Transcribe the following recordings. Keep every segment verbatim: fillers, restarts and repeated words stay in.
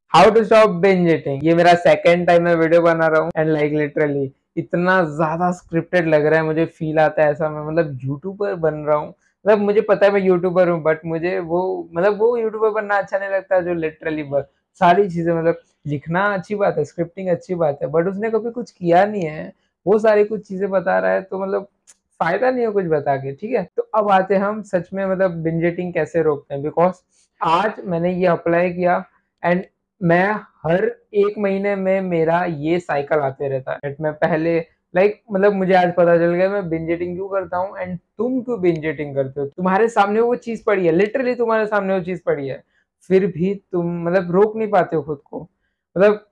How to stop binge eating. ये मेरा second time मैं वीडियो बना रहा हूँ एंड लाइक लिटरली इतना ज्यादा स्क्रिप्टेड लग रहा है, मुझे फील आता है ऐसा मैं मतलब यूट्यूबर बन रहा हूँ। मतलब मुझे पता है मैं यूट्यूबर हूँ, बट मुझे वो मतलब वो यूट्यूबर बनना अच्छा नहीं लगता जो लिटरली सारी चीजें मतलब लिखना अच्छी बात है, स्क्रिप्टिंग अच्छी बात है, बट उसने कभी कुछ किया नहीं है, वो सारी कुछ चीजें बता रहा है, तो मतलब फायदा नहीं है कुछ बता के। ठीक है, तो अब आते हैं हम सच में मतलब बिंज ईटिंग कैसे रोकते हैं। बिकॉज आज मैंने ये अप्लाई किया एंड मैं हर एक महीने में मेरा ये साइकिल आते रहता है। मैं पहले लाइक like, मतलब मुझे आज पता चल गया मैं बिंज ईटिंग क्यों करता हूँ एंड तुम क्यों बिंज ईटिंग करते हो। तुम्हारे सामने वो चीज पड़ी है, लिटरली तुम्हारे सामने वो चीज पड़ी है, फिर भी तुम मतलब रोक नहीं पाते हो खुद को। मतलब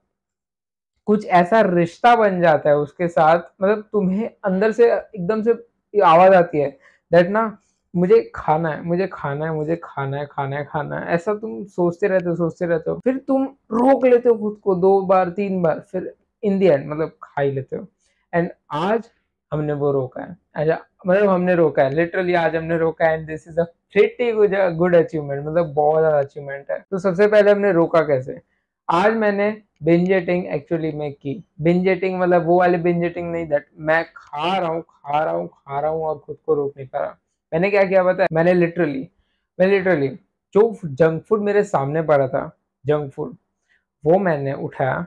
कुछ ऐसा रिश्ता बन जाता है उसके साथ, मतलब तुम्हें अंदर से एकदम से आवाज आती है दैट ना मुझे खाना है, मुझे खाना है, मुझे खाना है, खाना है, खाना है। ऐसा तुम सोचते रहते हो सोचते रहते हो, फिर तुम रोक लेते हो खुद को दो बार तीन बार, फिर इन दी एंड मतलब खा ही लेते हो। एंड आज हमने वो रोका है। अच्छा मतलब हमने रोका है, लिटरली आज हमने रोका है and this is a pretty good achievement, मतलब बहुत ज्यादा अचीवमेंट है। तो सबसे पहले हमने रोका कैसे। आज मैंने बिंज ईटिंग एक्चुअली में की। बिंज ईटिंग मतलब वो वाले बिंज ईटिंग नहीं, दैट मैं खा रहा हूँ खा रहा हूँ खा रहा हूँ और खुद को रोक नहीं पा रहा। मैंने क्या किया पता है, मैंने लिटरली मैं लिटरली जो जंक फूड मेरे सामने पड़ा था, जंक फूड, वो मैंने उठाया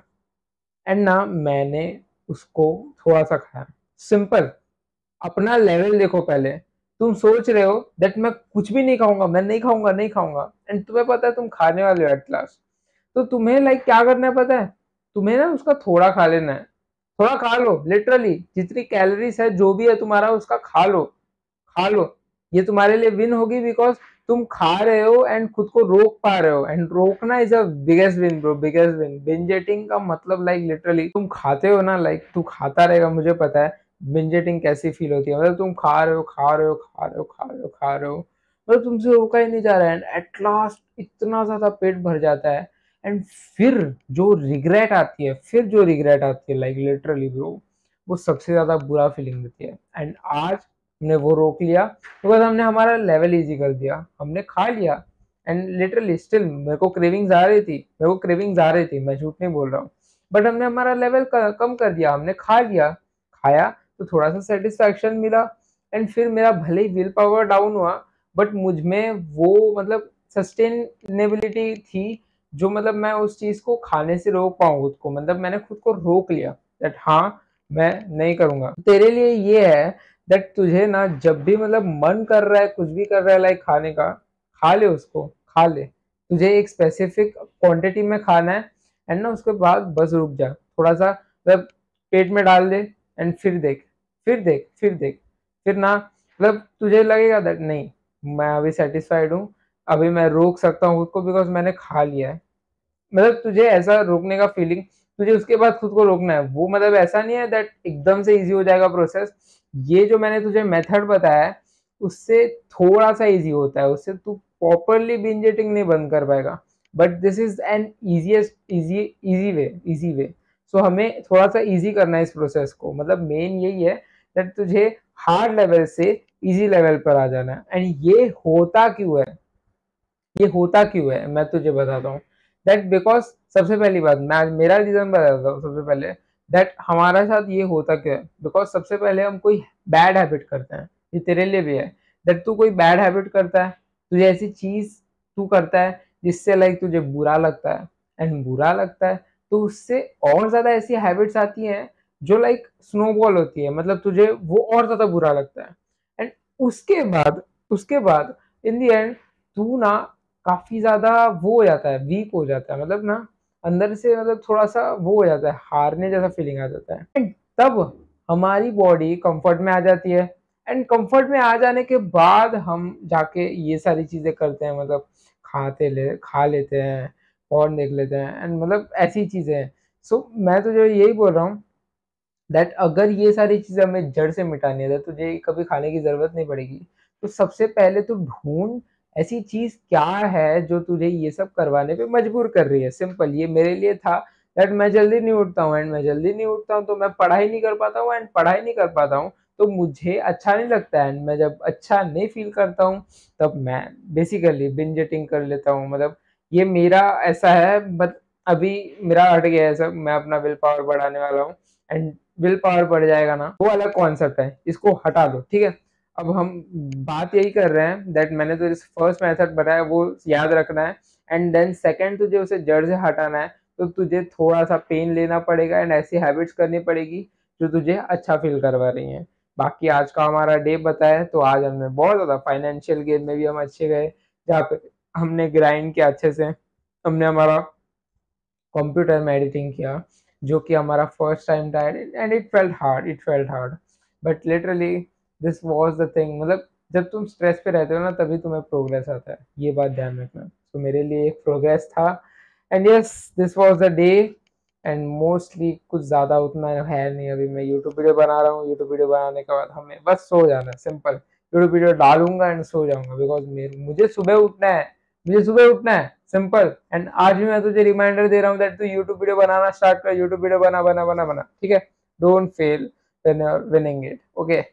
एंड ना मैंने उसको थोड़ा सा खाया। सिंपल। अपना लेवल देखो पहले। तुम सोच रहे हो दैट मैं कुछ भी नहीं खाऊंगा, मैं नहीं खाऊंगा नहीं खाऊंगा, एंड तुम्हें पता है तुम खाने वाले हो एट लास्ट। तो तुम्हें लाइक क्या करना है पता है, तुम्हें ना उसका थोड़ा खा लेना है। थोड़ा खा लो, लिटरली जितनी कैलोरीज है जो भी है तुम्हारा उसका खा लो, खा लो। ये तुम्हारे लिए विन होगी बिकॉज तुम खा रहे हो एंड खुद को रोक पा रहे हो, एंड रोकना is a biggest win bro, biggest win. Binge eating का मतलब लाइक लिटरली तुम खाते हो ना, लाइक तू खाता रहेगा, मुझे पता है बिंज ईटिंग कैसी फील होती है। मतलब तुम खा रहे हो खा रहे हो खा रहे हो खा रहे हो खा रहे हो, मतलब तुमसे रोका ही नहीं जा रहा है एंड एट लास्ट इतना ज्यादा पेट भर जाता है। एंड फिर जो रिग्रेट आती है, फिर जो रिग्रेट आती है लाइक लिटरली ब्रो, वो सबसे ज्यादा बुरा फीलिंग देती है। एंड आज हमने वो रोक लिया बिकॉज हमने हमारा लेवल इजी कर दिया, हमने खा लिया। एंड लिटरली स्टिल मेरे को क्रेविंग्स आ रही थी, मेरे को क्रेविंग्स आ रही थी, मैं झूठ नहीं बोल रहा हूँ, बट हमने हमारा लेवल कम कर दिया, हमने खा लिया। खाया तो थोड़ा सा सेटिस्फैक्शन मिला एंड फिर मेरा भले ही विल पावर डाउन हुआ, बट मुझ में वो मतलब सस्टेनेबिलिटी थी जो मतलब मैं उस चीज को खाने से रोक पाऊँ खुद को। मतलब मैंने खुद को रोक लिया दैट हाँ मैं नहीं करूंगा। तेरे लिए ये है दैट तुझे ना जब भी मतलब मन कर रहा है, कुछ भी कर रहा है लाइक खाने का, खा ले उसको, खा ले। तुझे एक स्पेसिफिक क्वांटिटी में खाना है एंड ना उसके बाद बस रुक जा थोड़ा सा, मतलब पेट में डाल दे एंड फिर देख, फिर देख फिर देख फिर ना मतलब तुझे लगेगा दैट नहीं मैं अभी सेटिस्फाइड हूँ, अभी मैं रोक सकता हूँ खुद को बिकॉज मैंने खा लिया है। मतलब तुझे ऐसा रोकने का फीलिंग, तुझे उसके बाद खुद को रोकना है। वो मतलब ऐसा नहीं है दैट एकदम से इजी हो जाएगा प्रोसेस। ये जो मैंने तुझे मेथड बताया है उससे थोड़ा सा इजी होता है, उससे तू प्रॉपरली बिंज ईटिंग नहीं बंद कर पाएगा, but this is an easiest easy easy way easy way. So हमें थोड़ा सा इजी करना है इस प्रोसेस को। मतलब मेन यही है दैट तुझे हार्ड लेवल से इजी लेवल पर आ जाना है। एंड ये होता क्यों है, ये होता क्यों है मैं तुझे बताता हूँ। दैट बिकॉज सबसे पहली बात मैं आज मेरा रीजन बताता हूँ सबसे पहले, दैट हमारा साथ ये होता क्यों है। बिकॉज सबसे पहले हम कोई बैड हैबिट करते हैं, ये तेरे लिए भी है, दैट तू कोई बैड हैबिट करता है, तुझे ऐसी चीज तू करता है जिससे लाइक तुझे बुरा लगता है, एंड बुरा लगता है तो उससे और ज्यादा ऐसी हैबिट्स आती हैं जो लाइक स्नोबॉल होती है, मतलब तुझे वो और ज्यादा बुरा लगता है। एंड उसके बाद उसके बाद इन दी एंड तू ना काफी ज्यादा वो हो जाता है, वीक हो जाता है, मतलब ना अंदर से मतलब थोड़ा सा वो हो जाता है, हारने जैसा फीलिंग आ जाता है। एंड तब हमारी बॉडी कंफर्ट में आ जाती है एंड कंफर्ट में आ जाने के बाद हम जाके ये सारी चीजें करते हैं, मतलब खाते ले खा लेते हैं, फोन देख लेते हैं एंड मतलब ऐसी चीजें हैं। सो so, मैं तो जो यही बोल रहा हूँ दैट अगर ये सारी चीजें हमें जड़ से मिटानी है तो तुझे कभी खाने की जरूरत नहीं पड़ेगी। तो सबसे पहले तू ढूंढ ऐसी चीज क्या है जो तुझे ये सब करवाने पे मजबूर कर रही है। सिंपल, ये मेरे लिए था दैट मैं जल्दी नहीं उठता हूँ, एंड मैं जल्दी नहीं उठता हूँ तो मैं पढ़ाई नहीं कर पाता हूँ, एंड पढ़ाई नहीं कर पाता हूँ तो मुझे अच्छा नहीं लगता है, एंड मैं जब अच्छा नहीं फील करता हूँ तब मैं बेसिकली बिंज ईटिंग कर लेता हूँ। मतलब ये मेरा ऐसा है, बट अभी मेरा हट गया है सब, मैं अपना विल पावर बढ़ाने वाला हूँ एंड विल पावर बढ़ जाएगा ना, वो अलग कॉन्सेप्ट है, इसको हटा दो, ठीक है। अब हम बात यही कर रहे हैं दैट मैंने तो इस फर्स्ट मेथड बताया वो याद रखना है, एंड देन सेकंड तुझे उसे जड़ से हटाना है, तो तुझे थोड़ा सा पेन लेना पड़ेगा एंड ऐसी हैबिट्स करनी पड़ेगी जो तुझे अच्छा फील करवा रही हैं। बाकी आज का हमारा डे बताया तो आज हमने बहुत ज़्यादा फाइनेंशियल गेन में भी हम अच्छे गए, जहाँ पे हमने ग्राइंड किया अच्छे से, हमने हमारा कंप्यूटर में एडिटिंग किया, जो कि हमारा फर्स्ट टाइम था and it felt hard, it felt hard, but literally this was the thing. मतलब जब तुम स्ट्रेस पे रहते हो ना तभी तुम्हें प्रोग्रेस आता है, ये बात ध्यान रखना। तो मेरे लिए एक प्रोग्रेस था and yes this was the day. And mostly कुछ ज़्यादा उतना है नहीं, अभी मैं यूट्यूब वीडियो बना रहा हूँ, यूट्यूब वीडियो बनाने के बाद हमें बस सो जाना है, सिंपल। यूट्यूब वीडियो डालूंगा एंड सो जाऊंगा, बिकॉज मुझे सुबह उठना है, मुझे सुबह उठना है, सिंपल। एंड आज भी मैं तुझे रिमाइंडर दे रहा हूँ दैट तू यूट्यूब वीडियो बनाना स्टार्ट कर, यूट्यूब वीडियो बना बना बना बना, ठीक है। Don't fail when you are winning it, okay.